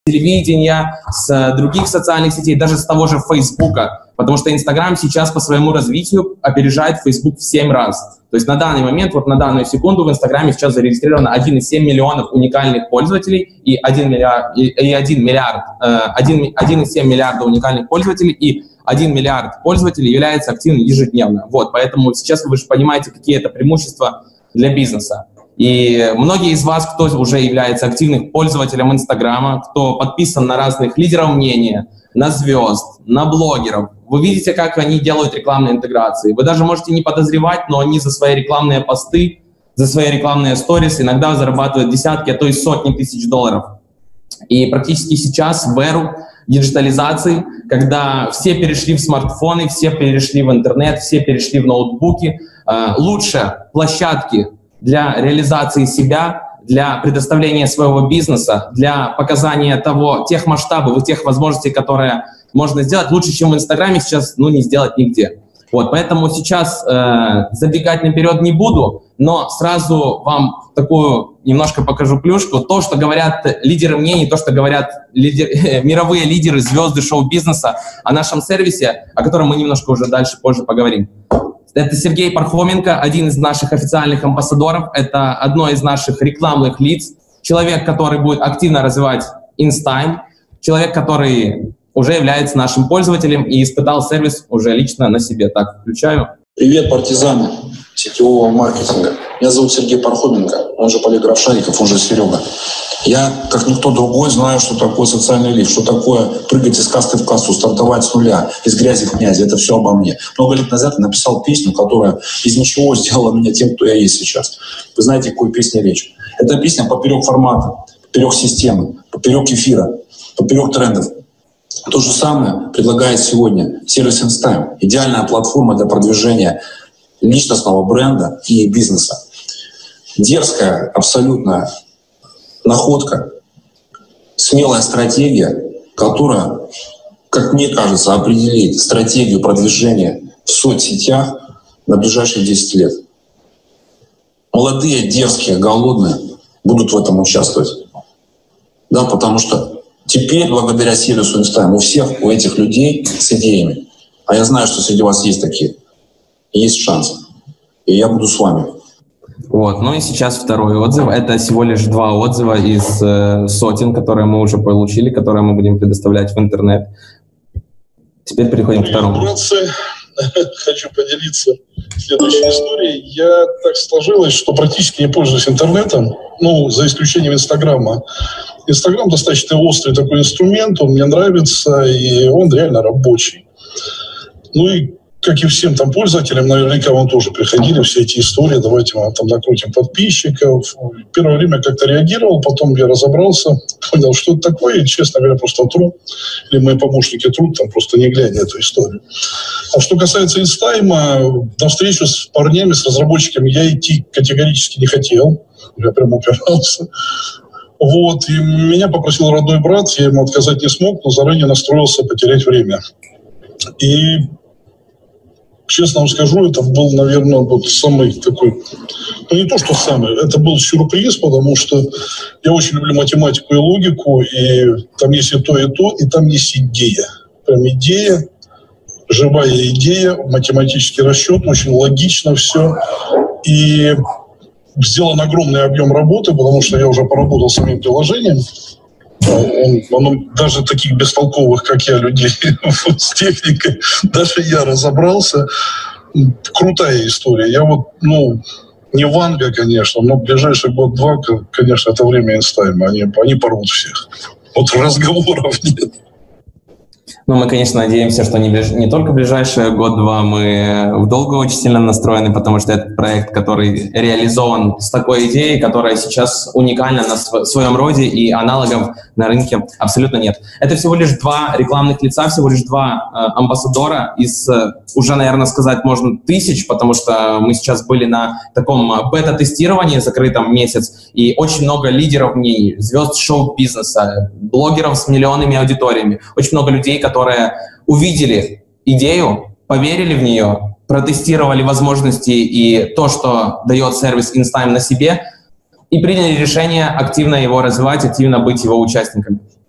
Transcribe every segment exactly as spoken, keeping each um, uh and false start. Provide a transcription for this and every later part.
телевидения, с других социальных сетей, даже с того же Фейсбука, потому что Инстаграм сейчас по своему развитию опережает Фейсбук в семь раз. То есть на данный момент, вот на данную секунду в Инстаграме сейчас зарегистрировано один и семь миллионов уникальных пользователей и один миллиард, и, и один миллиард, один и семь миллиарда уникальных пользователей и один миллиард пользователей является активным ежедневно. Вот, поэтому сейчас вы же понимаете, какие это преимущества для бизнеса. И многие из вас, кто уже является активным пользователем Инстаграма, кто подписан на разных лидеров мнения, на звезд, на блогеров, вы видите, как они делают рекламные интеграции. Вы даже можете не подозревать, но они за свои рекламные посты, за свои рекламные сторис иногда зарабатывают десятки, а то и сотни тысяч долларов. И практически сейчас в эру диджитализации, когда все перешли в смартфоны, все перешли в интернет, все перешли в ноутбуки, лучше площадки для реализации себя, для предоставления своего бизнеса, для показания того, тех масштабов и тех возможностей, которые можно сделать, лучше, чем в Инстаграме сейчас, ну, не сделать нигде. Вот, поэтому сейчас э, забегать наперед не буду, но сразу вам такую немножко покажу плюшку. То, что говорят лидеры мнений, то, что говорят лидер, мировые лидеры, звезды шоу-бизнеса о нашем сервисе, о котором мы немножко уже дальше, позже поговорим. Это Сергей Пархоменко, один из наших официальных амбассадоров, это одно из наших рекламных лиц, человек, который будет активно развивать InStime, человек, который уже является нашим пользователем и испытал сервис уже лично на себе. Так, включаю. Привет, партизаны сетевого маркетинга. Меня зовут Сергей Пархоменко, он же Полиграф Шариков, он же Серега. Я, как никто другой, знаю, что такое социальный лифт, что такое прыгать из касты в касту, стартовать с нуля, из грязи в князи. Это все обо мне. Много лет назад я написал песню, которая из ничего сделала меня тем, кто я есть сейчас. Вы знаете, о какой песне речь? Это песня поперек формата, поперек системы, поперек эфира, поперек трендов. То же самое предлагает сегодня сервис InStime. Идеальная платформа для продвижения личностного бренда и бизнеса. Дерзкая, абсолютно находка, смелая стратегия, которая, как мне кажется, определит стратегию продвижения в соцсетях на ближайшие десять лет. Молодые, дерзкие, голодные будут в этом участвовать. Да, потому что теперь, благодаря сервису InStime, у всех, у этих людей с идеями, а я знаю, что среди вас есть такие, есть шанс. И я буду с вами. Вот, ну и сейчас второй отзыв. Это всего лишь два отзыва из э, сотен, которые мы уже получили, которые мы будем предоставлять в интернет. Теперь переходим Привет, к второму. Братцы. Хочу поделиться следующей историей. Я так сложилось, что практически не пользуюсь интернетом, ну, за исключением Инстаграма. Инстаграм достаточно острый такой инструмент, он мне нравится, и он реально рабочий. Ну и как и всем там пользователям, наверняка вам тоже приходили все эти истории, давайте мы там накрутим подписчиков. Первое время как-то реагировал, потом я разобрался, понял, что это такое, и, честно говоря, просто тру, или мои помощники трут, там просто не глядя эту историю. А что касается InStime, на встречу с парнями, с разработчиками я идти категорически не хотел, я прям упирался. Вот, и меня попросил родной брат, я ему отказать не смог, но заранее настроился потерять время. И честно вам скажу, это был, наверное, вот самый такой, ну не то, что самый, это был сюрприз, потому что я очень люблю математику и логику, и там есть и то, и то, и там есть идея. Прям идея, живая идея, математический расчет, очень логично все. И сделан огромный объем работы, потому что я уже поработал с самим приложением. Он, он, даже таких бестолковых, как я, людей с техникой, даже я разобрался. Крутая история. Я вот, ну, не Ванга, конечно, но ближайший год-два, конечно, это время InStime. Они, они порвут всех. Вот разговоров нет. Ну, мы, конечно, надеемся, что не, ближ... не только ближайший год-два, мы в долгую очень сильно настроены, потому что это проект, который реализован с такой идеей, которая сейчас уникальна на св... своем роде, и аналогов на рынке абсолютно нет. Это всего лишь два рекламных лица, всего лишь два э, амбассадора из, э, уже, наверное, сказать можно, тысяч, потому что мы сейчас были на таком бета-тестировании закрытом месяц, и очень много лидеров мнений, звезд шоу-бизнеса, блогеров с миллионными аудиториями, очень много людей, которые увидели идею, поверили в нее, протестировали возможности и то, что дает сервис InStime на себе, и приняли решение активно его развивать, активно быть его участниками.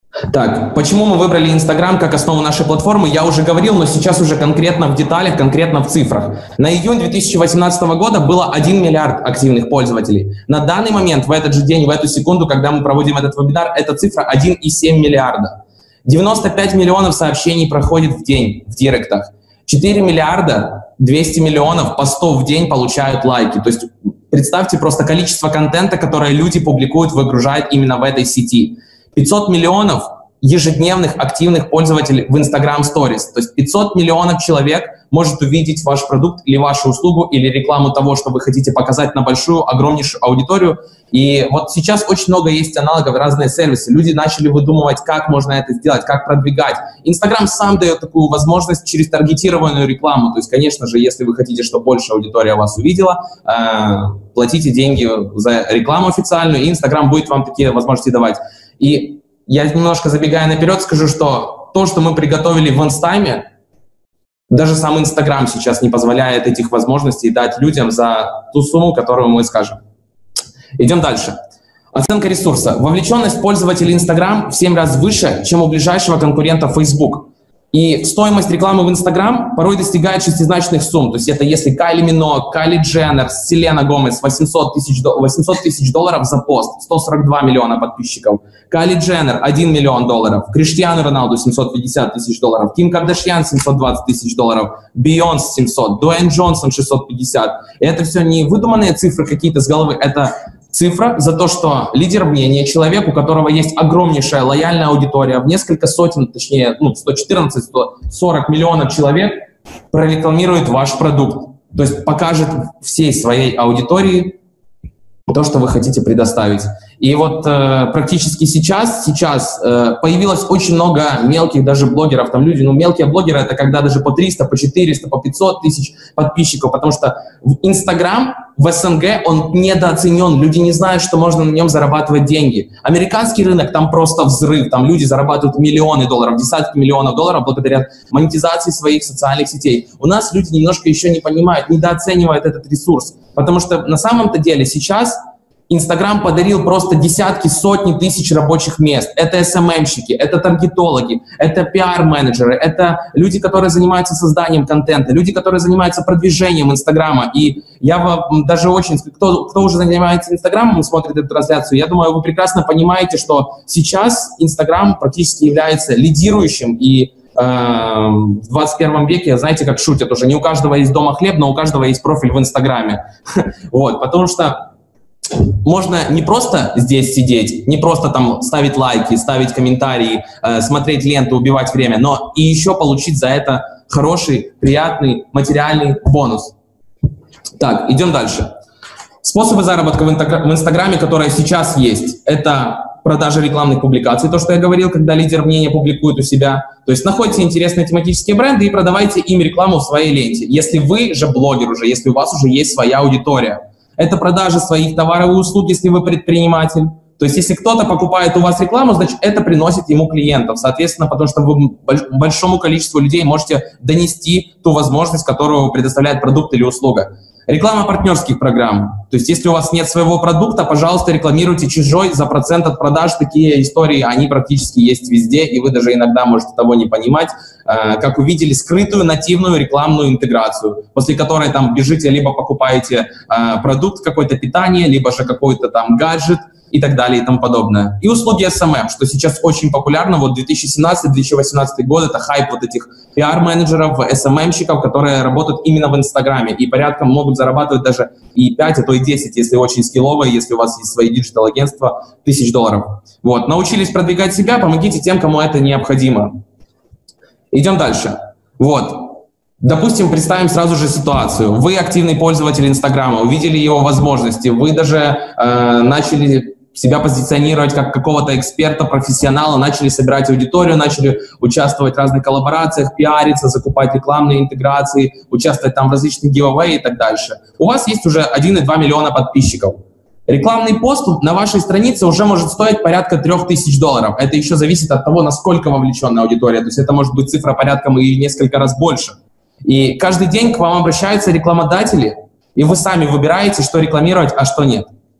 Так, почему мы выбрали Инстаграм как основу нашей платформы, я уже говорил, но сейчас уже конкретно в деталях, конкретно в цифрах. На июнь две тысячи восемнадцатого года было один миллиард активных пользователей. На данный момент, в этот же день, в эту секунду, когда мы проводим этот вебинар, эта цифра один и семь миллиарда. девяносто пять миллионов сообщений проходит в день в директах. четыре миллиарда двести миллионов постов в день получают лайки. То есть представьте просто количество контента, которое люди публикуют, выгружают именно в этой сети. пятьсот миллионов ежедневных активных пользователей в Instagram Stories. То есть пятьсот миллионов человек может увидеть ваш продукт или вашу услугу, или рекламу того, что вы хотите показать на большую, огромнейшую аудиторию. И вот сейчас очень много есть аналогов, разные сервисы. Люди начали выдумывать, как можно это сделать, как продвигать. Инстаграм сам дает такую возможность через таргетированную рекламу. То есть, конечно же, если вы хотите, чтобы больше аудитория вас увидела, э, платите деньги за рекламу официальную, и Инстаграм будет вам такие возможности давать. И я немножко забегая наперед скажу, что то, что мы приготовили в Инстайме, даже сам Инстаграм сейчас не позволяет этих возможностей дать людям за ту сумму, которую мы скажем. Идем дальше. Оценка ресурса. Вовлеченность пользователей Инстаграм в семь раз выше, чем у ближайшего конкурента Facebook. И стоимость рекламы в Инстаграм порой достигает шестизначных сумм. То есть это если Кайли Миног, Кайли Дженнер, Селена Гомес восемьсот тысяч долларов за пост, сто сорок два миллиона подписчиков. Кайли Дженнер один миллион долларов. Криштиану Роналду семьсот пятьдесят тысяч долларов. Ким Кардашьян семьсот двадцать тысяч долларов. Бейонс семьсот. Дуэйн Джонсон шестьсот пятьдесят. И это все не выдуманные цифры какие-то с головы. Это цифра за то, что лидер мнения, человек, у которого есть огромнейшая лояльная аудитория, в несколько сотен, точнее, ну, сто четырнадцать — сто сорок миллионов человек прорекламирует ваш продукт. То есть покажет всей своей аудитории то, что вы хотите предоставить. И вот э, практически сейчас, сейчас э, появилось очень много мелких даже блогеров. Там люди, ну мелкие блогеры — это когда даже по триста, по четыреста, по пятьсот тысяч подписчиков, потому что в Инстаграм в СНГ он недооценен. Люди не знают, что можно на нем зарабатывать деньги. Американский рынок, там просто взрыв. Там люди зарабатывают миллионы долларов, десятки миллионов долларов благодаря монетизации своих социальных сетей. У нас люди немножко еще не понимают, недооценивают этот ресурс. Потому что на самом-то деле сейчас Инстаграм подарил просто десятки, сотни тысяч рабочих мест. Это эс эм эм-щики, это таргетологи, это пиар-менеджеры, это люди, которые занимаются созданием контента, люди, которые занимаются продвижением Инстаграма. И я вам даже очень... Кто, кто уже занимается Инстаграмом и смотрит эту трансляцию, я думаю, вы прекрасно понимаете, что сейчас Инстаграм практически является лидирующим и в двадцать первом веке, знаете, как шутят уже, не у каждого есть дома хлеб, но у каждого есть профиль в Инстаграме. Вот, потому что можно не просто здесь сидеть, не просто там ставить лайки, ставить комментарии, э, смотреть ленту, убивать время, но и еще получить за это хороший, приятный материальный бонус. Так, идем дальше. Способы заработка в Инстаграме, которые сейчас есть, это продажа рекламных публикаций, то, что я говорил, когда лидер мнения публикует у себя. То есть находите интересные тематические бренды и продавайте им рекламу в своей ленте. Если вы же блогер уже, если у вас уже есть своя аудитория. Это продажа своих товаров и услуг, если вы предприниматель. То есть если кто-то покупает у вас рекламу, значит, это приносит ему клиентов. Соответственно, потому что вы большому количеству людей можете донести ту возможность, которую предоставляет продукт или услуга. Реклама партнерских программ. То есть если у вас нет своего продукта, пожалуйста, рекламируйте чужой за процент от продаж. Такие истории, они практически есть везде, и вы даже иногда можете того не понимать. Как увидели, скрытую нативную рекламную интеграцию, после которой там бежите, либо покупаете продукт, какое-то питание, либо же какой-то там гаджет, и так далее и тому подобное. И услуги эс эм эм, что сейчас очень популярно. Вот две тысячи семнадцатый — две тысячи восемнадцатый год — это хайп вот этих пиар-менеджеров, эс эм эм-щиков, которые работают именно в Инстаграме и порядком могут зарабатывать даже и пять, а то и десять, если очень скилловые, если у вас есть свои диджитал-агентства, тысяч долларов. Вот. Научились продвигать себя, помогите тем, кому это необходимо. Идем дальше. Вот. Допустим, представим сразу же ситуацию. Вы активный пользователь Инстаграма, увидели его возможности, вы даже э, начали себя позиционировать как какого-то эксперта, профессионала, начали собирать аудиторию, начали участвовать в разных коллаборациях, пиариться, закупать рекламные интеграции, участвовать там в различных giveaway и так дальше. У вас есть уже один и два миллиона подписчиков. Рекламный пост на вашей странице уже может стоить порядка трех тысяч долларов. Это еще зависит от того, насколько вовлеченная аудитория. То есть это может быть цифра порядком и несколько раз больше. И каждый день к вам обращаются рекламодатели, и вы сами выбираете, что рекламировать, а что нет.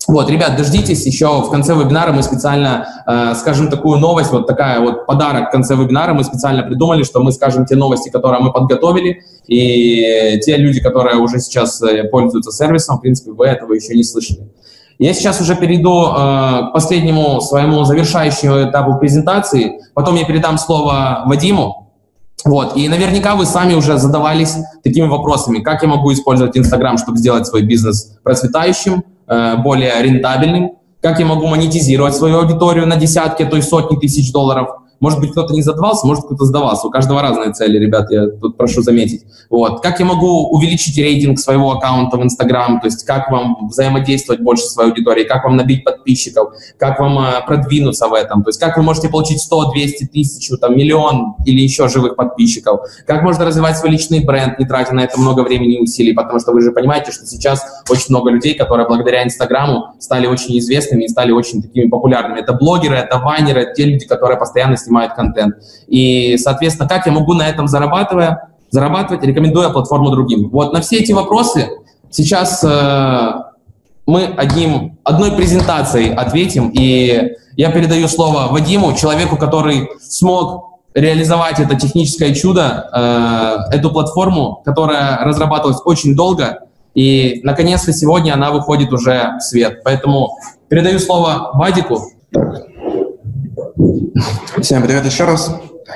Вот, ребят, дождитесь, еще в конце вебинара мы специально э, скажем такую новость, вот такая вот подарок в конце вебинара, мы специально придумали, что мы скажем те новости, которые мы подготовили, и те люди, которые уже сейчас э, пользуются сервисом, в принципе, вы этого еще не слышали. Я сейчас уже перейду э, к последнему своему завершающему этапу презентации, потом я передам слово Вадиму. Вот, и наверняка вы сами уже задавались такими вопросами, как я могу использовать Инстаграм, чтобы сделать свой бизнес процветающим, более рентабельным, как я могу монетизировать свою аудиторию на десятки, а то и сотни тысяч долларов. Может быть, кто-то не задавался, может, кто-то сдавался. У каждого разные цели, ребят, я тут прошу заметить. Вот. Как я могу увеличить рейтинг своего аккаунта в Instagram, то есть как вам взаимодействовать больше с своей аудиторией, как вам набить подписчиков, как вам э, продвинуться в этом, то есть как вы можете получить сто, двести, тысячу, там, миллион или еще живых подписчиков, как можно развивать свой личный бренд, не тратя на это много времени и усилий, потому что вы же понимаете, что сейчас очень много людей, которые благодаря Инстаграму стали очень известными и стали очень такими популярными. Это блогеры, это вайнеры, это те люди, которые постоянно снимают контент. И, соответственно, как я могу на этом зарабатывая, зарабатывать, рекомендуя платформу другим? Вот на все эти вопросы сейчас э, мы одним, одной презентацией ответим. И я передаю слово Вадиму, человеку, который смог реализовать это техническое чудо, э, эту платформу, которая разрабатывалась очень долго. И, наконец-то, сегодня она выходит уже в свет. Поэтому передаю слово Вадику. Так. Всем привет еще раз.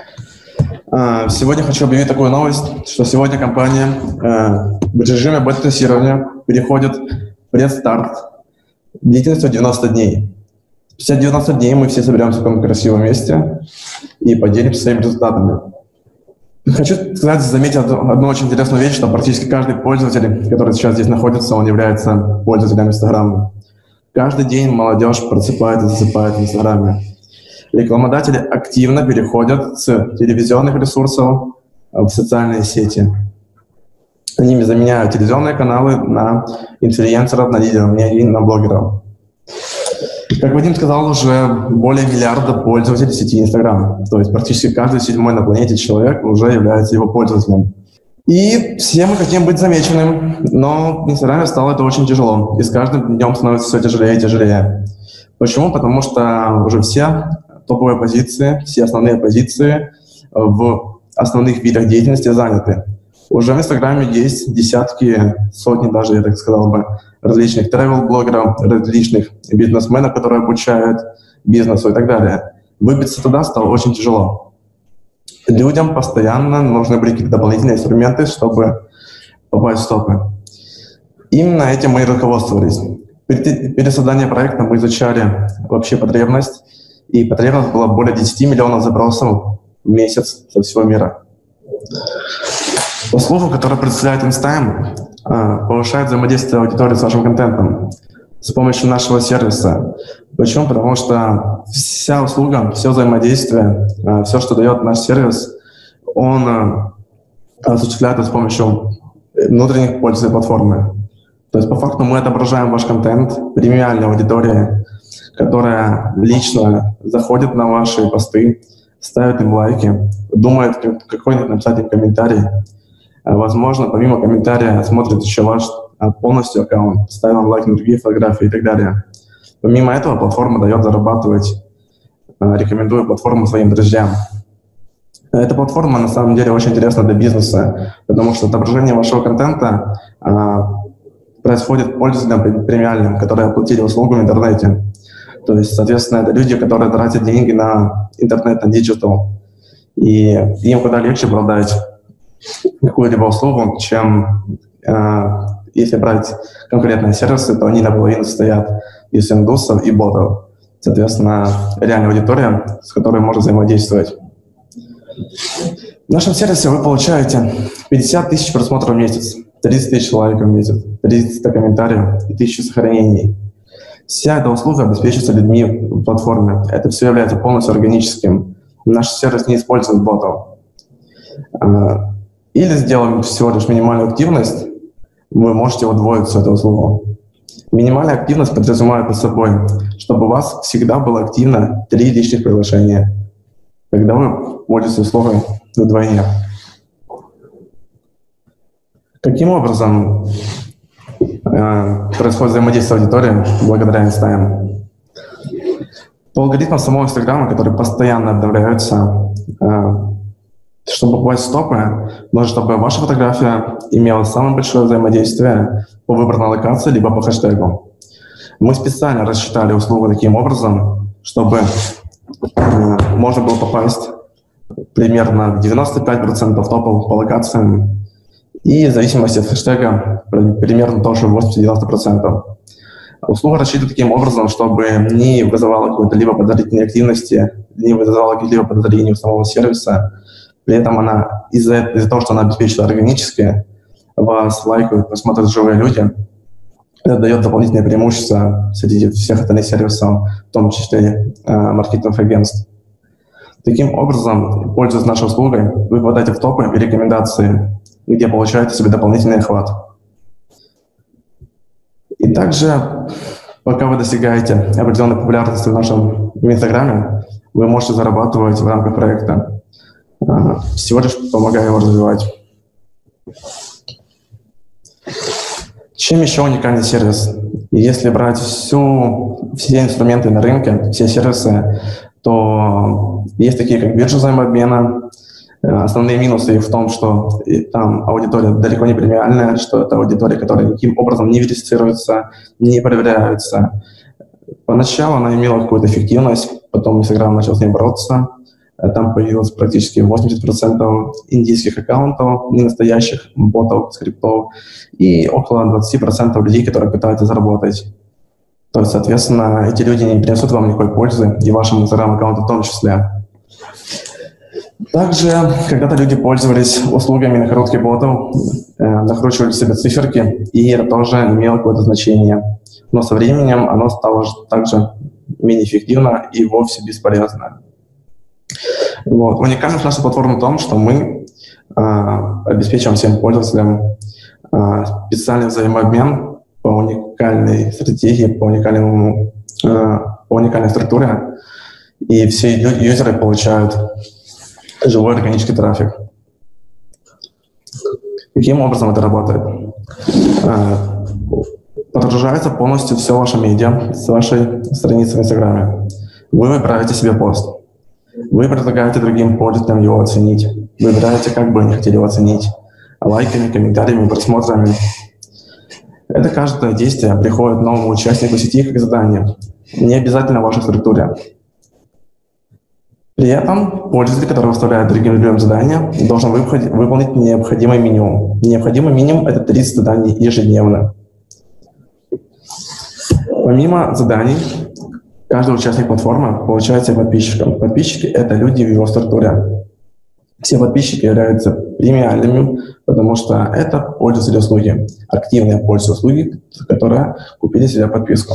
Сегодня хочу объявить такую новость, что сегодня компания в режиме бета-тестирования переходит в предстарт длительностью девяносто дней. Спустя девяносто дней мы все соберемся в таком красивом месте и поделимся своими результатами. Хочу сказать, заметить одну очень интересную вещь, что практически каждый пользователь, который сейчас здесь находится, он является пользователем Инстаграма. Каждый день молодежь просыпает и засыпает в Инстаграме. Рекламодатели активно переходят с телевизионных ресурсов в социальные сети. Они заменяют телевизионные каналы на инфлюенсеров, на лидеров мнений, на блогеров. Как Вадим сказал, уже более миллиарда пользователей сети Инстаграм. То есть практически каждый седьмой на планете человек уже является его пользователем. И все мы хотим быть замеченным, но в Инстаграме стало это очень тяжело. И с каждым днем становится все тяжелее и тяжелее. Почему? Потому что уже все топовые позиции, все основные позиции в основных видах деятельности заняты. Уже в Инстаграме есть десятки, сотни даже, я так сказал бы, различных travel-блогеров, различных бизнесменов, которые обучают бизнесу и так далее. Выбиться туда стало очень тяжело. Людям постоянно нужны были какие-то дополнительные инструменты, чтобы попасть в топы. Именно этим мы и руководствовались. Перед, перед созданием проекта мы изучали вообще потребность, и потребность была более десяти миллионов запросов в месяц со всего мира. Услуга, которую предоставляет Инстайм, повышает взаимодействие аудитории с вашим контентом с помощью нашего сервиса. Почему? Потому что вся услуга, все взаимодействие, все, что дает наш сервис, он осуществляется с помощью внутренних пользователей платформы. То есть по факту мы отображаем ваш контент премиальной аудитории, которая лично заходит на ваши посты, ставит им лайки, думает, какой написать им комментарий. Возможно, помимо комментария смотрит еще ваш полностью аккаунт, ставит вам лайк на другие фотографии и так далее. Помимо этого платформа дает зарабатывать, рекомендую платформу своим друзьям. Эта платформа на самом деле очень интересна для бизнеса, потому что отображение вашего контента происходит пользователям премиальным, которые оплатили услугу в интернете. То есть, соответственно, это люди, которые тратят деньги на интернет, на диджитал. И им куда легче продать какую-либо услугу, чем э, если брать конкретные сервисы, то они наполовину состоят из индусов и ботов. Соответственно, реальная аудитория, с которой можно взаимодействовать. В нашем сервисе вы получаете пятьдесят тысяч просмотров в месяц, тридцать тысяч лайков в месяц, триста комментариев и тысячу сохранений. Вся эта услуга обеспечивается людьми в платформе. Это все является полностью органическим. Наш сервис не использует ботов. Или сделаем всего лишь минимальную активность, вы можете удвоить всю эту услугу. Минимальная активность подразумевает под собой, чтобы у вас всегда было активно три личных приглашения. Тогда вы пользуетесь услугой вдвойне. Каким образом э, происходит взаимодействие аудитории благодаря Инстайм. По алгоритмам самого Инстаграма, которые постоянно обновляются, э, чтобы попасть в топы, нужно, чтобы ваша фотография имела самое большое взаимодействие по выбранной локации, либо по хэштегу. Мы специально рассчитали услугу таким образом, чтобы э, можно было попасть примерно в девяносто пять процентов топов по локациям и в зависимости от хэштега примерно тоже восемьдесят-девяносто процентов. Услуга рассчитана таким образом, чтобы не вызывала какой-то либо подозрительной активности, не вызывала каких-либо подозрений у самого сервиса. При этом она из-за из того, что она обеспечена органически, вас лайкают, посмотрят живые люди, это дает дополнительное преимущество среди всех остальных сервисов, в том числе э, маркетинговых агентств. Таким образом, пользуясь нашей услугой, вы попадаете в топы и рекомендации, где получаете себе дополнительный охват. И также, пока вы достигаете определенной популярности в нашем в Инстаграме, вы можете зарабатывать в рамках проекта, всего лишь помогая его развивать. Чем еще уникальный сервис? Если брать всю, все инструменты на рынке, все сервисы, то есть такие, как биржа взаимообмена. Основные минусы их в том, что там аудитория далеко не премиальная, что это аудитория, которая никаким образом не верифицируется, не проверяется. Поначалу она имела какую-то эффективность, потом Instagram начал с ней бороться. Там появилось практически восемьдесят процентов индийских аккаунтов, ненастоящих ботов, скриптов, и около двадцать процентов людей, которые пытаются заработать. То есть, соответственно, эти люди не принесут вам никакой пользы, и вашему Instagram-аккаунту в том числе. Также когда-то люди пользовались услугами на коротких ботов, э, накручивали себе циферки, и это тоже имело какое-то значение. Но со временем оно стало также менее эффективно и вовсе бесполезно. Вот. Уникальность нашей платформы в том, что мы э, обеспечиваем всем пользователям э, специальный взаимообмен по уникальной стратегии, по, уникальному, э, по уникальной структуре, и все юзеры получают живой органический трафик. Каким образом это работает? Подгружается полностью все ваше медиа с вашей страницы в Инстаграме. Вы выбираете себе пост. Вы предлагаете другим пользователям его оценить. Выбираете, как бы они хотели его оценить. Лайками, комментариями, просмотрами. Это каждое действие приходит новому участнику сети как задание. Не обязательно в вашей структуре. При этом пользователь, который выставляет другим людям задания, должен выполнить необходимый минимум. Необходимый минимум — это тридцать заданий ежедневно. Помимо заданий, каждый участник платформы получает себе подписчиков. Подписчики — это люди в его структуре. Все подписчики являются премиальными, потому что это пользователи услуги, активные пользователи услуги, которые купили себе подписку.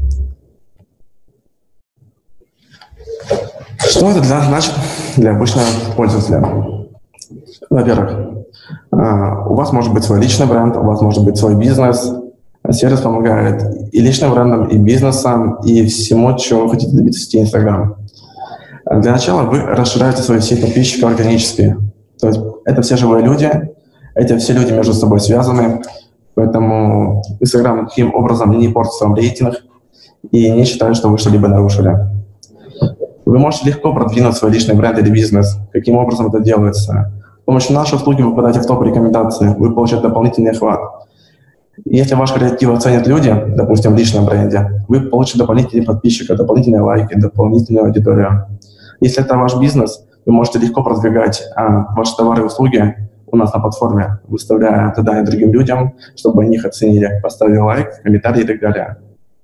Что это для, значит для обычного пользователя? Во-первых, у вас может быть свой личный бренд, у вас может быть свой бизнес. Сервис помогает и личным брендам, и бизнесам, и всему, чего вы хотите добиться в сети Instagram. Для начала вы расширяете свою сеть подписчиков органически. То есть это все живые люди, эти все люди между собой связаны, поэтому Instagram таким образом не портит вам рейтинг и не считает, что вы что-либо нарушили. Вы можете легко продвинуть свой личный бренд или бизнес. Каким образом это делается? С помощью нашей услуги вы попадаете в топ рекомендаций, вы получаете дополнительный охват. Если ваш креатив оценят люди, допустим, в личном бренде, вы получите дополнительные подписчики, дополнительные лайки, дополнительную аудиторию. Если это ваш бизнес, вы можете легко продвигать а, ваши товары и услуги у нас на платформе, выставляя задания другим людям, чтобы они их оценили, поставили лайк, комментарий и так далее.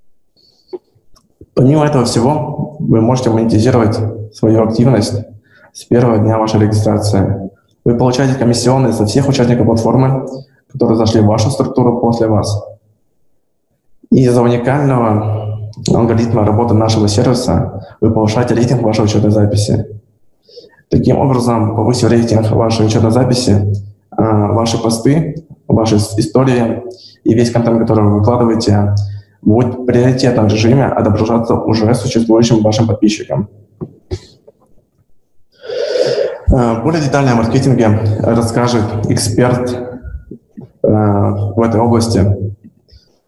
Помимо этого всего, вы можете монетизировать свою активность с первого дня вашей регистрации. Вы получаете комиссионные со всех участников платформы, которые зашли в вашу структуру после вас. И из-за уникального алгоритма работы нашего сервиса вы повышаете рейтинг вашей учетной записи. Таким образом, повысив рейтинг вашей учетной записи, ваши посты, ваши истории и весь контент, который вы выкладываете, будет в приоритетном режиме отображаться уже существующим вашим подписчикам. Более детально о маркетинге расскажет эксперт в этой области.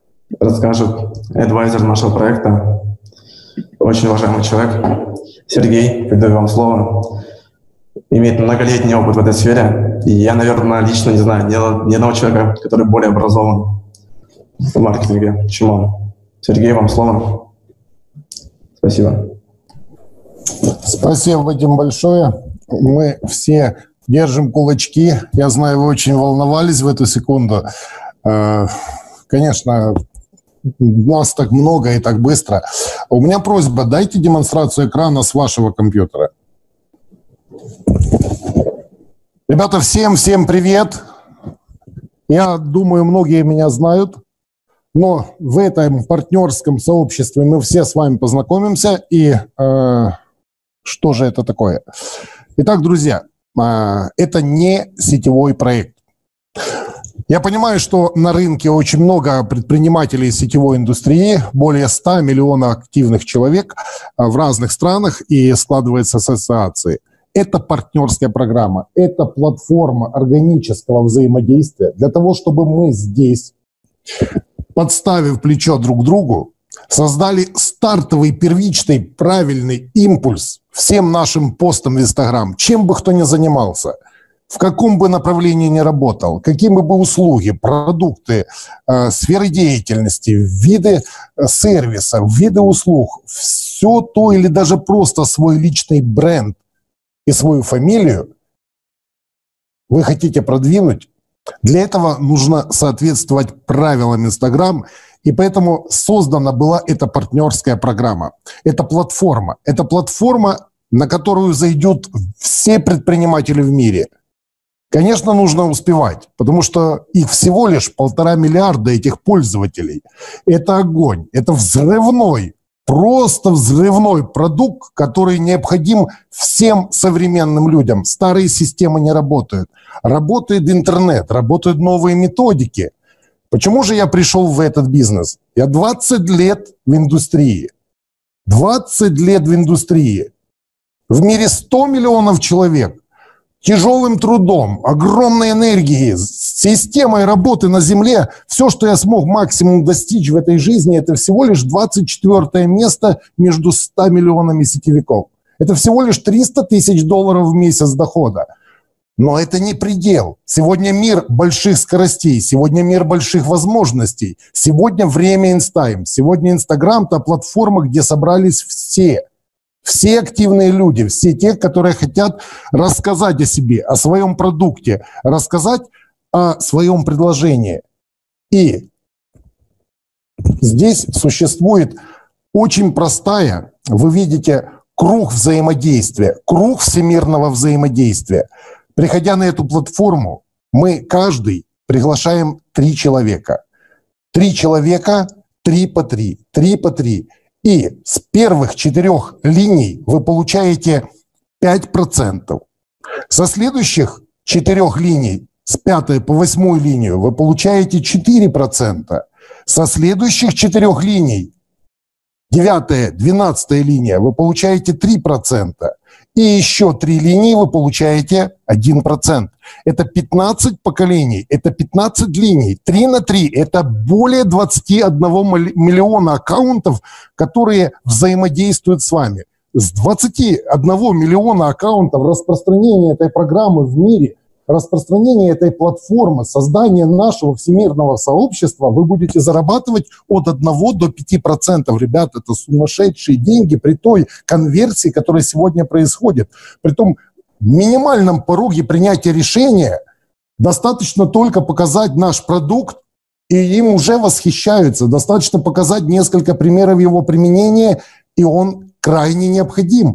расскажет адвайзер нашего проекта, очень уважаемый человек. Сергей, передаю вам слово. Имеет многолетний опыт в этой сфере. И я, наверное, лично не знаю ни, ни одного человека, который более образован в маркетинге, чем он. Сергей, вам слово. Спасибо. Спасибо, Вадим, большое. Мы все держим кулачки. Я знаю, вы очень волновались в эту секунду. Конечно, нас так много и так быстро. У меня просьба, дайте демонстрацию экрана с вашего компьютера. Ребята, всем-всем привет. Я думаю, многие меня знают, но в этом партнерском сообществе мы все с вами познакомимся. И э, что же это такое? Итак, друзья, э, это не сетевой проект. Я понимаю, что на рынке очень много предпринимателей сетевой индустрии, более ста миллионов активных человек в разных странах, и складываются ассоциации. Это партнерская программа, это платформа органического взаимодействия для того, чтобы мы здесь, подставив плечо друг другу, создали стартовый, первичный, правильный импульс всем нашим постам в Инстаграм, чем бы кто ни занимался. В каком бы направлении ни работал, какие бы услуги, продукты, э, сферы деятельности, виды сервиса, виды услуг, все то или даже просто свой личный бренд и свою фамилию вы хотите продвинуть, для этого нужно соответствовать правилам Инстаграм, и поэтому создана была эта партнерская программа. Это платформа. Это платформа, на которую зайдут все предприниматели в мире. Конечно, нужно успевать, потому что их всего лишь полтора миллиарда этих пользователей. Это огонь, это взрывной, просто взрывной продукт, который необходим всем современным людям. Старые системы не работают. Работает интернет, работают новые методики. Почему же я пришел в этот бизнес? Я двадцать лет в индустрии. двадцать лет в индустрии. В мире сто миллионов человек. Тяжелым трудом, огромной энергией, системой работы на Земле, все, что я смог максимум достичь в этой жизни, это всего лишь двадцать четвёртое место между ста миллионами сетевиков. Это всего лишь триста тысяч долларов в месяц дохода. Но это не предел. Сегодня мир больших скоростей, сегодня мир больших возможностей, сегодня время Инстайм, сегодня Инстаграм – та платформа, где собрались все. Все активные люди, все те, которые хотят рассказать о себе, о своем продукте, рассказать о своем предложении. И здесь существует очень простая, вы видите, круг взаимодействия, круг всемирного взаимодействия. Приходя на эту платформу, мы каждый приглашаем три человека. Три человека, три по три, три по три. И с первых четырех линий вы получаете пять процентов. Со следующих четырех линий, с пятой по восьмую линию, вы получаете четыре процента. Со следующих четырех линий, девятая, двенадцатая линия, вы получаете три процента. И еще три линии вы получаете один процент. Это пятнадцать поколений, это пятнадцать линий. три на три – это более двадцати одного миллиона аккаунтов, которые взаимодействуют с вами. С двадцати одного миллиона аккаунтов распространение этой программы в мире, распространение этой платформы, создание нашего всемирного сообщества, вы будете зарабатывать от одного до пяти процентов. Ребята, это сумасшедшие деньги при той конверсии, которая сегодня происходит. При том минимальном пороге принятия решения достаточно только показать наш продукт, и им уже восхищаются. Достаточно показать несколько примеров его применения, и он крайне необходим.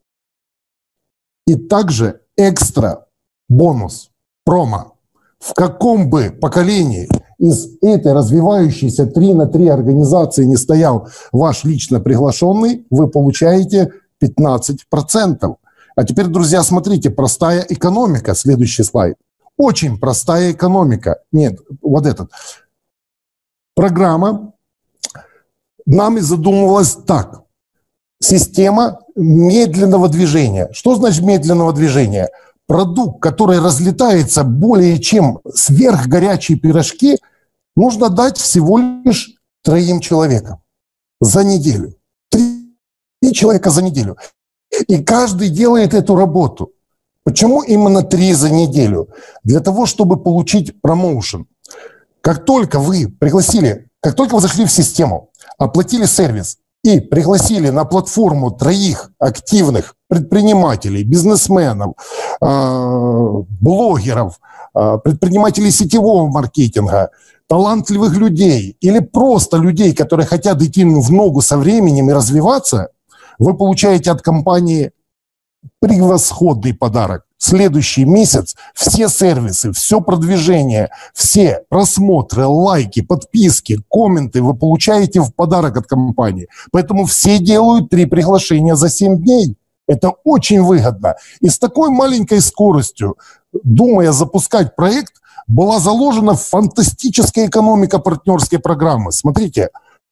И также экстра бонус, промо. В каком бы поколении из этой развивающейся три на три организации не стоял ваш лично приглашенный, вы получаете пятнадцать процентов. А теперь, друзья, смотрите, простая экономика. Следующий слайд. Очень простая экономика. Нет, вот этот. Программа нами задумывалась так. Система медленного движения. Что значит медленного движения? Продукт, который разлетается более чем сверхгорячие пирожки, нужно дать всего лишь троим человекам за неделю. Три человека за неделю. И каждый делает эту работу. Почему именно три за неделю? Для того, чтобы получить промоушен. Как только вы пригласили, как только вы зашли в систему, оплатили сервис и пригласили на платформу троих активных предпринимателей, бизнесменов, блогеров, предпринимателей сетевого маркетинга, талантливых людей или просто людей, которые хотят идти в ногу со временем и развиваться, вы получаете от компании превосходный подарок. Следующий месяц все сервисы, все продвижение, все просмотры, лайки, подписки, комменты вы получаете в подарок от компании. Поэтому все делают три приглашения за семь дней. Это очень выгодно. И с такой маленькой скоростью, думая запускать проект, была заложена фантастическая экономика партнерской программы. Смотрите,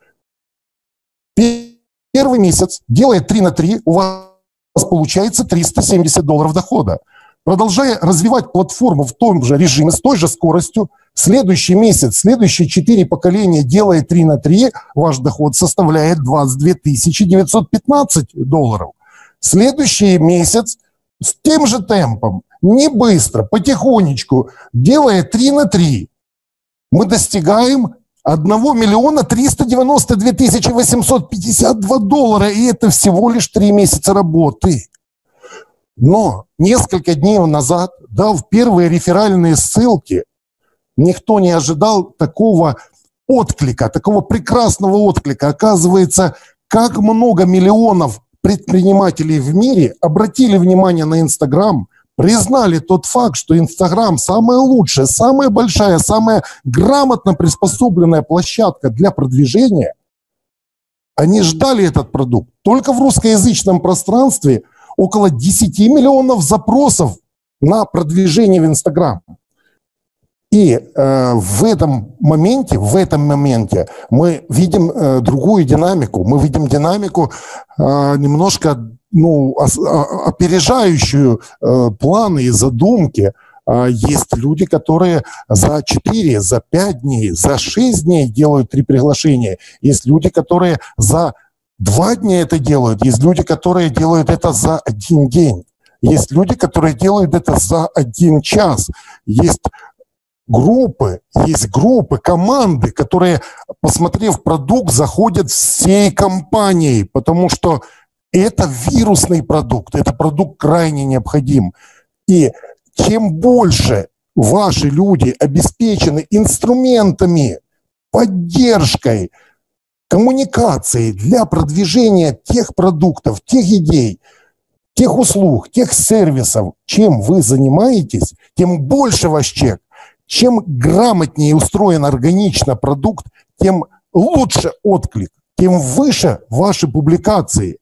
первый месяц, делая три на три, у вас получается триста семьдесят долларов дохода. Продолжая развивать платформу в том же режиме, с той же скоростью, следующий месяц, следующие четыре поколения, делая три на три, ваш доход составляет двадцать две тысячи девятьсот пятнадцать долларов. Следующий месяц с тем же темпом, не быстро, потихонечку, делая три на три, мы достигаем одного миллиона триста девяносто две тысячи восемьсот пятьдесят два доллара, и это всего лишь три месяца работы. Но несколько дней назад, дав первые реферальные ссылки, никто не ожидал такого отклика, такого прекрасного отклика. Оказывается, как много миллионов предпринимателей в мире обратили внимание на Инстаграм, признали тот факт, что Инстаграм самая лучшая, самая большая, самая грамотно приспособленная площадка для продвижения. Они ждали этот продукт. Только в русскоязычном пространстве около десяти миллионов запросов на продвижение в Инстаграм. И э, в этом моменте, в этом моменте мы видим э, другую динамику. Мы видим динамику э, немножко ну, опережающую э, планы и задумки. Э, есть люди, которые за четыре, за пять дней, за шесть дней делают три приглашения. Есть люди, которые за два дня это делают. Есть люди, которые делают это за один день. Есть люди, которые делают это за один час. Есть группы, есть группы, команды, которые, посмотрев продукт, заходят всей компанией, потому что это вирусный продукт, это продукт крайне необходим. И чем больше ваши люди обеспечены инструментами, поддержкой, коммуникацией для продвижения тех продуктов, тех идей, тех услуг, тех сервисов, чем вы занимаетесь, тем больше ваш чек. Чем грамотнее устроен органично продукт, тем лучше отклик, тем выше ваши публикации.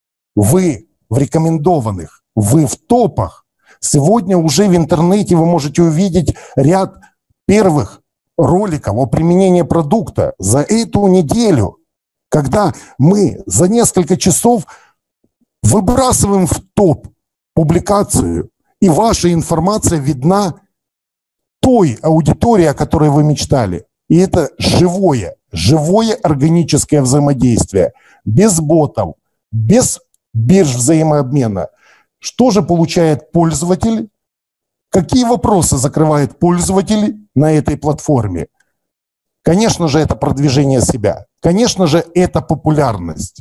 Вы в рекомендованных, вы в топах. Сегодня уже в интернете вы можете увидеть ряд первых роликов о применении продукта за эту неделю, когда мы за несколько часов выбрасываем в топ публикацию, и ваша информация видна той аудитории, о которой вы мечтали. И это живое, живое органическое взаимодействие. Без ботов, без бирж взаимообмена. Что же получает пользователь? Какие вопросы закрывает пользователь на этой платформе? Конечно же, это продвижение себя. Конечно же, это популярность.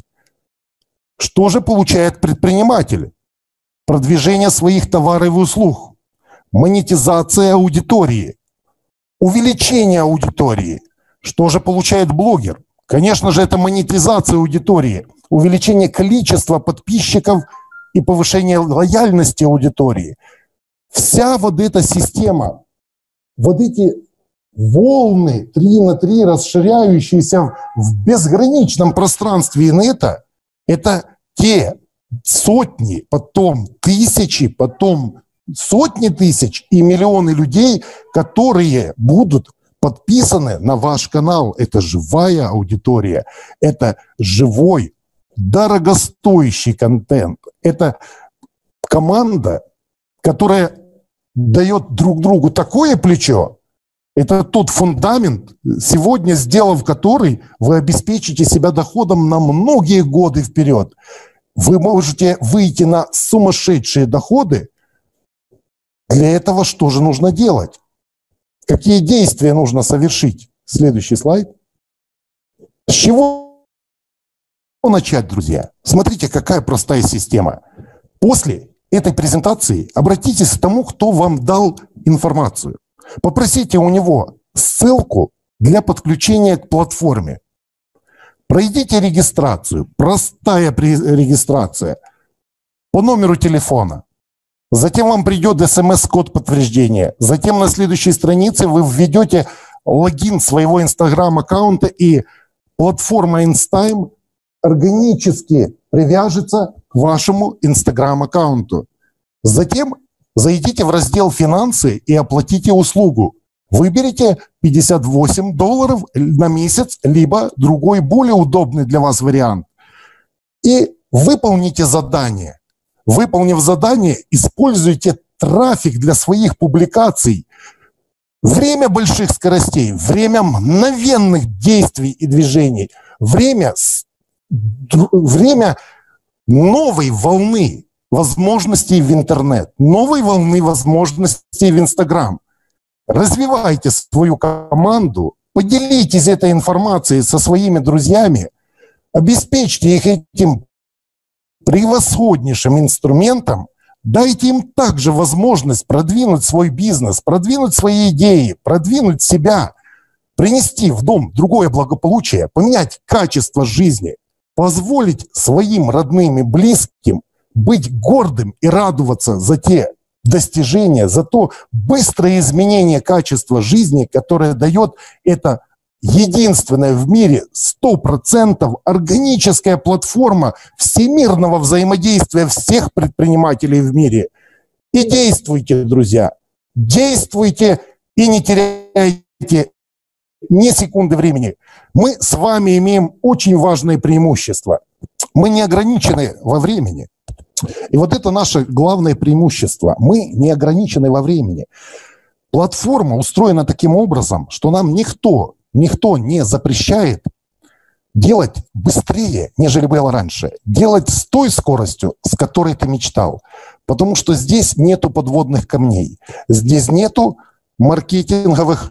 Что же получает предприниматель? Продвижение своих товаров и услуг. Монетизация аудитории, увеличение аудитории. Что же получает блогер? Конечно же, это монетизация аудитории, увеличение количества подписчиков и повышение лояльности аудитории. Вся вот эта система, вот эти волны три на три, расширяющиеся в безграничном пространстве инета, это те сотни, потом тысячи, потом сотни тысяч и миллионы людей, которые будут подписаны на ваш канал. Это живая аудитория, это живой, дорогостоящий контент. Это команда, которая дает друг другу такое плечо, Это тот фундамент, сегодня сделав который, вы обеспечите себя доходом на многие годы вперед. Вы можете выйти на сумасшедшие доходы. Для этого что же нужно делать? Какие действия нужно совершить? Следующий слайд. С чего начать, друзья? Смотрите, какая простая система. После этой презентации обратитесь к тому, кто вам дал информацию. Попросите у него ссылку для подключения к платформе. Пройдите регистрацию, простая регистрация по номеру телефона. Затем вам придет смс-код подтверждения. Затем на следующей странице вы введете логин своего Instagram-аккаунта, и платформа InStime органически привяжется к вашему Instagram-аккаунту. Затем зайдите в раздел «Финансы» и оплатите услугу. Выберите пятьдесят восемь долларов на месяц, либо другой, более удобный для вас вариант. И выполните задание. Выполнив задание, используйте трафик для своих публикаций. Время больших скоростей, время мгновенных действий и движений, время, время новой волны возможностей в интернет, новой волны возможностей в Инстаграм. Развивайте свою команду, поделитесь этой информацией со своими друзьями, обеспечьте их этим превосходнейшим инструментом, дайте им также возможность продвинуть свой бизнес, продвинуть свои идеи, продвинуть себя, принести в дом другое благополучие, поменять качество жизни, позволить своим родным и близким быть гордым и радоваться за те достижения, за то быстрое изменение качества жизни, которое дает это единственная в мире сто процентов органическая платформа всемирного взаимодействия всех предпринимателей в мире. И действуйте, друзья, действуйте и не теряйте ни секунды времени. Мы с вами имеем очень важное преимущество. Мы не ограничены во времени. И вот это наше главное преимущество. Мы не ограничены во времени. Платформа устроена таким образом, что нам никто, никто не запрещает делать быстрее, нежели было раньше. Делать с той скоростью, с которой ты мечтал. Потому что здесь нету подводных камней. Здесь нету маркетинговых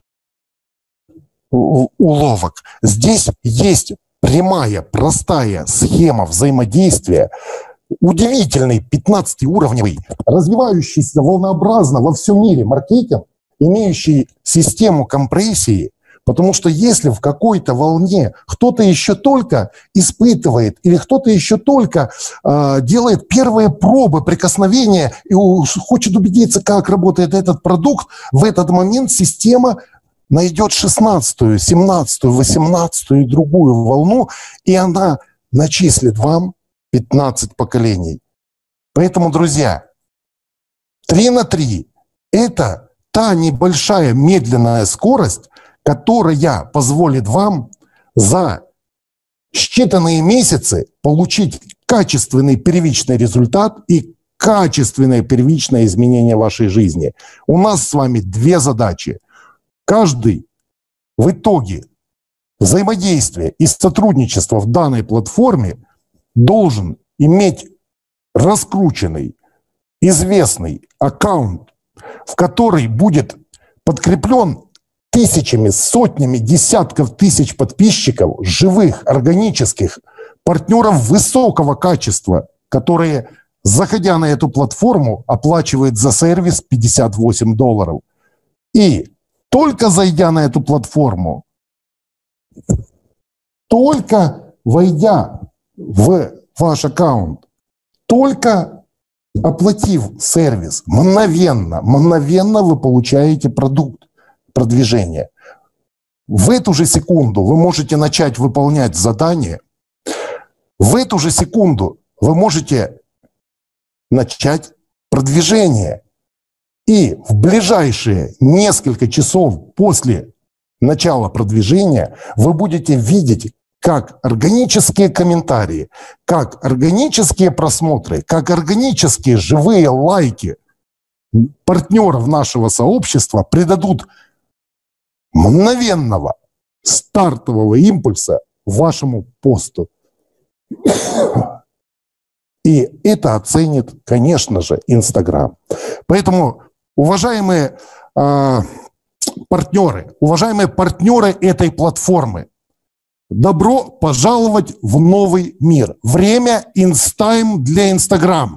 уловок. Здесь есть прямая, простая схема взаимодействия, удивительный пятнадцатиуровневый, развивающийся волнообразно во всем мире маркетинг, имеющий систему компрессии, потому что если в какой-то волне кто-то еще только испытывает или кто-то еще только э, делает первые пробы прикосновения и хочет убедиться, как работает этот продукт, в этот момент система найдет шестнадцатую, семнадцатую, восемнадцатую и другую волну, и она начислит вам пятнадцать поколений. Поэтому, друзья, три на три – это та небольшая медленная скорость, которая позволит вам за считанные месяцы получить качественный первичный результат и качественное первичное изменение вашей жизни. У нас с вами две задачи. Каждый в итоге взаимодействия и сотрудничества в данной платформе должен иметь раскрученный, известный аккаунт, в который будет подкреплен тысячами, сотнями, десятков тысяч подписчиков, живых, органических, партнеров высокого качества, которые, заходя на эту платформу, оплачивают за сервис пятьдесят восемь долларов. И только зайдя на эту платформу, только войдя в ваш аккаунт, только оплатив сервис, мгновенно, мгновенно вы получаете продукт продвижения. В эту же секунду вы можете начать выполнять задание. В эту же секунду вы можете начать продвижение. И в ближайшие несколько часов после начала продвижения вы будете видеть, как органические комментарии, как органические просмотры, как органические живые лайки партнеров нашего сообщества придадут мгновенного стартового импульса вашему посту. И это оценит, конечно же, Инстаграм. Поэтому, уважаемые э, партнеры, уважаемые партнеры этой платформы, добро пожаловать в новый мир. Время инстайм для Инстаграм.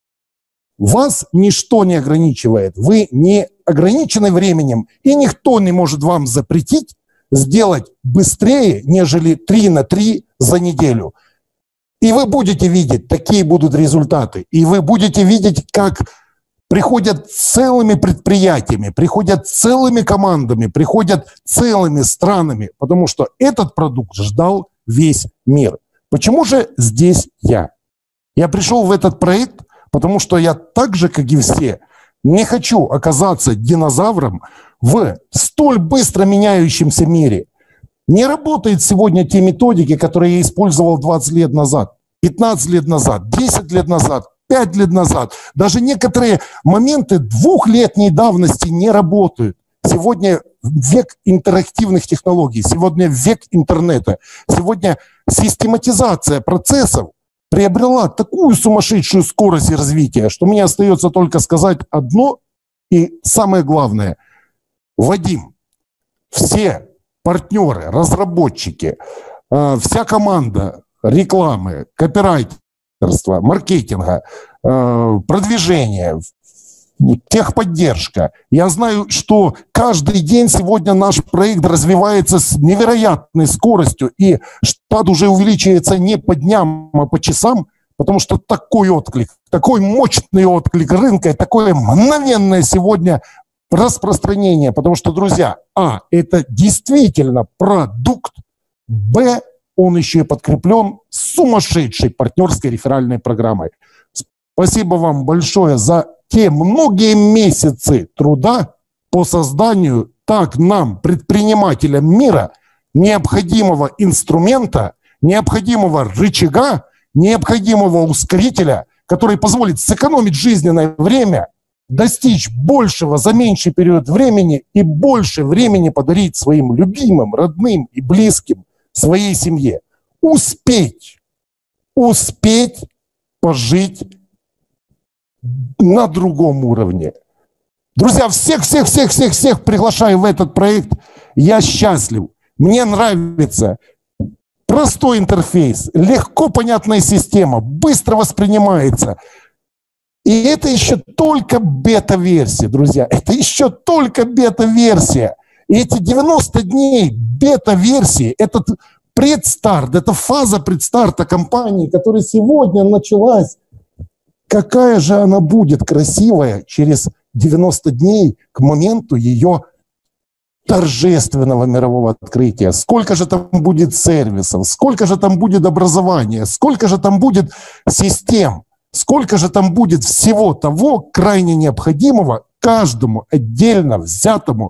Вас ничто не ограничивает. Вы не ограничены временем, и никто не может вам запретить сделать быстрее, нежели три на три за неделю. И вы будете видеть, такие будут результаты. И вы будете видеть, как приходят целыми предприятиями, приходят целыми командами, приходят целыми странами, потому что этот продукт ждал весь мир. Почему же здесь я? Я пришел в этот проект, потому что я так же, как и все, не хочу оказаться динозавром в столь быстро меняющемся мире. Не работают сегодня те методики, которые я использовал двадцать лет назад, пятнадцать лет назад, десять лет назад, пять лет назад. Даже некоторые моменты двухлетней давности не работают. Сегодня век интерактивных технологий, сегодня век интернета, сегодня систематизация процессов приобрела такую сумасшедшую скорость развития, что мне остается только сказать одно и самое главное. Вадим, все партнеры, разработчики, вся команда рекламы, копирайтерства, маркетинга, продвижения, техподдержка. Я знаю, что каждый день сегодня наш проект развивается с невероятной скоростью, и штат уже увеличивается не по дням, а по часам, потому что такой отклик, такой мощный отклик рынка, такое мгновенное сегодня распространение, потому что, друзья, а, это действительно продукт, б, он еще и подкреплен сумасшедшей партнерской реферальной программой. Спасибо вам большое за те многие месяцы труда по созданию так нам, предпринимателям мира, необходимого инструмента, необходимого рычага, необходимого ускорителя, который позволит сэкономить жизненное время, достичь большего за меньший период времени и больше времени подарить своим любимым, родным и близким, своей семье. Успеть, успеть пожить на другом уровне. Друзья, всех-всех-всех-всех-всех приглашаю в этот проект. Я счастлив. Мне нравится простой интерфейс, легко понятная система, быстро воспринимается. И это еще только бета-версия, друзья. Это еще только бета-версия. И эти девяносто дней бета-версии, этот предстарт, это фаза предстарта компании, которая сегодня началась. Какая же она будет красивая через девяносто дней к моменту ее торжественного мирового открытия. Сколько же там будет сервисов, сколько же там будет образования, сколько же там будет систем, сколько же там будет всего того крайне необходимого каждому отдельно взятому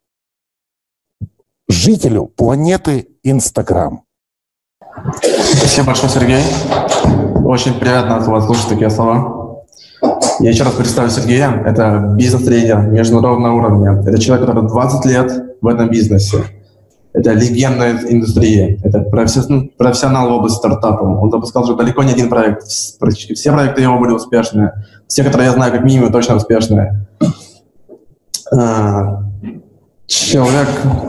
жителю планеты Инстаграм. Спасибо большое, Сергей. Очень приятно от вас слушать такие слова. Я еще раз представлю Сергея. Это бизнес-тренер международного уровня. Это человек, который двадцать лет в этом бизнесе. Это легенда индустрии. Это профессионал в области стартапов. Он запускал уже далеко не один проект. Все проекты его были успешные. Все, которые я знаю, как минимум, точно успешные. Человек,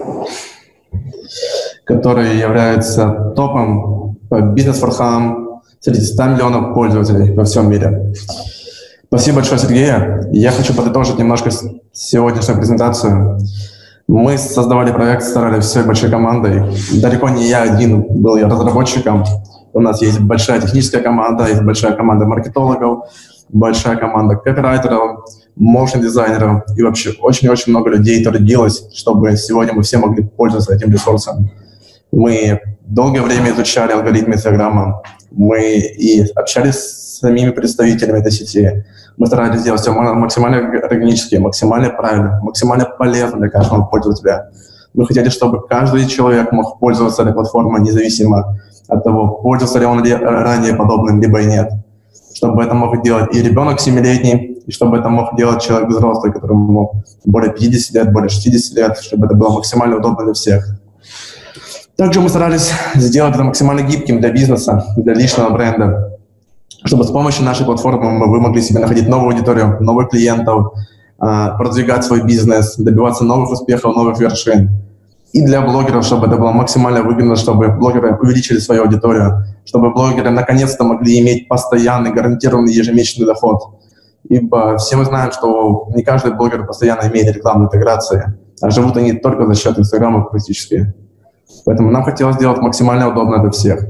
который является топом по бизнес-форхам среди ста миллионов пользователей во всем мире. Спасибо большое, Сергей. Я хочу подытожить немножко сегодняшнюю презентацию. Мы создавали проект, старались всей большой командой. Далеко не я один был я разработчиком. У нас есть большая техническая команда, есть большая команда маркетологов, большая команда копирайтеров, моушн-дизайнеров и вообще очень-очень много людей трудилось, чтобы сегодня мы все могли пользоваться этим ресурсом. Мы долгое время изучали алгоритмы Инстаграма, мы и общались с самими представителями этой сети. Мы старались сделать все максимально органически, максимально правильно, максимально полезно для каждого пользователя. Мы хотели, чтобы каждый человек мог пользоваться этой платформой независимо от того, пользовался ли он ранее подобным, либо и нет. Чтобы это мог делать и ребенок семилетний, и чтобы это мог делать человек взрослый, которому более пятидесяти лет, более шестидесяти лет, чтобы это было максимально удобно для всех. Также мы старались сделать это максимально гибким для бизнеса, для личного бренда, чтобы с помощью нашей платформы вы могли себе находить новую аудиторию, новых клиентов, продвигать свой бизнес, добиваться новых успехов, новых вершин. И для блогеров, чтобы это было максимально выгодно, чтобы блогеры увеличили свою аудиторию, чтобы блогеры наконец-то могли иметь постоянный, гарантированный ежемесячный доход. Ибо все мы знаем, что не каждый блогер постоянно имеет рекламную интеграцию, а живут они только за счет Инстаграма практически. Поэтому нам хотелось сделать максимально удобно для всех.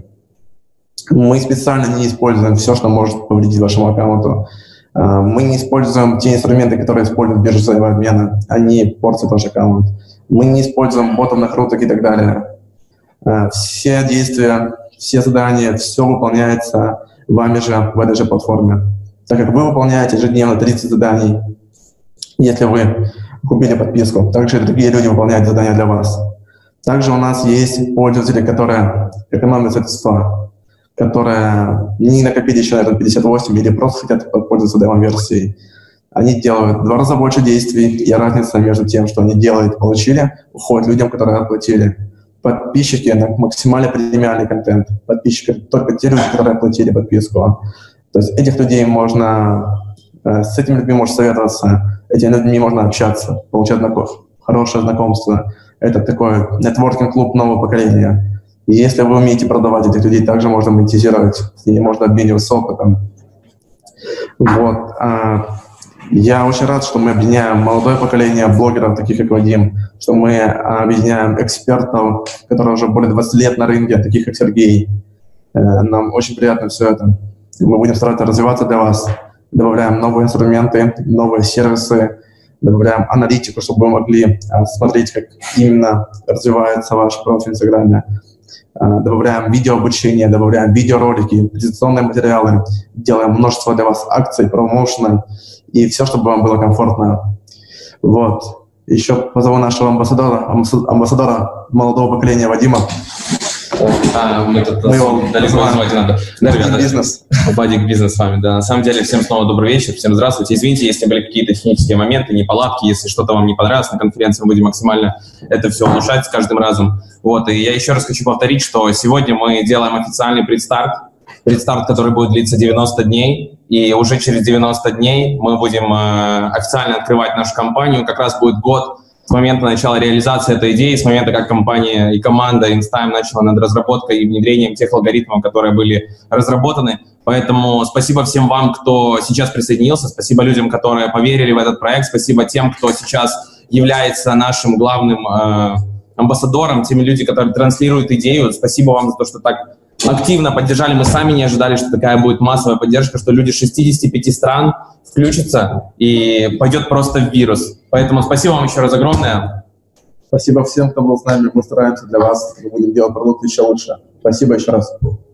Мы специально не используем все, что может повредить вашему аккаунту. Мы не используем те инструменты, которые используют биржевого обмена. Они портят ваш аккаунт. Мы не используем ботов, накруток и так далее. Все действия, все задания, все выполняется вами же в этой же платформе. Так как вы выполняете ежедневно тридцать заданий, если вы купили подписку, также и другие люди выполняют задания для вас. Также у нас есть пользователи, которые экономят средства, которые не накопили еще на пятьдесят восемь или просто хотят пользоваться демо-версией. Они делают в два раза больше действий, и разница между тем, что они делают, получили, уходит людям, которые оплатили. Подписчики на максимально премиальный контент. Подписчики только те люди, которые оплатили подписку. То есть этих людей можно, с этими людьми можно советоваться, этими людьми можно общаться, получать хорошее знакомство. Это такой нетворкинг-клуб нового поколения. И если вы умеете продавать этих людей, также можно монетизировать, с ними можно обмениваться опытом. Вот. Я очень рад, что мы объединяем молодое поколение блогеров, таких как Вадим, что мы объединяем экспертов, которые уже более двадцати лет на рынке, таких как Сергей. Нам очень приятно все это. Мы будем стараться развиваться для вас. Добавляем новые инструменты, новые сервисы, добавляем аналитику, чтобы вы могли смотреть, как именно развивается ваш профиль в Инстаграме. Добавляем видеообучение, добавляем видеоролики, презентационные материалы, делаем множество для вас акций, промоушена и все, чтобы вам было комфортно. Вот. Еще позову нашего амбассадора, амбассадора молодого поколения Вадима. А, мы тут мы его далеко называть надо. Вадик Бизнес. Вадик Бизнес с вами, да. На самом деле, всем снова добрый вечер, всем здравствуйте. Извините, если были какие-то технические моменты, неполадки, если что-то вам не понравилось на конференции, мы будем максимально это все улучшать с каждым разом. Вот, и я еще раз хочу повторить, что сегодня мы делаем официальный предстарт, предстарт, который будет длиться девяносто дней, и уже через девяносто дней мы будем э, официально открывать нашу компанию, как раз будет год с момента начала реализации этой идеи, с момента, как компания и команда InStime начала над разработкой и внедрением тех алгоритмов, которые были разработаны. Поэтому спасибо всем вам, кто сейчас присоединился, спасибо людям, которые поверили в этот проект, спасибо тем, кто сейчас является нашим главным э, амбассадором, теми людьми, которые транслируют идею. Спасибо вам за то, что так активно поддержали. Мы сами не ожидали, что такая будет массовая поддержка, что люди шестидесяти пяти стран включатся и пойдет просто в вирус. Поэтому спасибо вам еще раз огромное. Спасибо всем, кто был с нами. Мы стараемся для вас. Мы будем делать продукт еще лучше. Спасибо еще раз.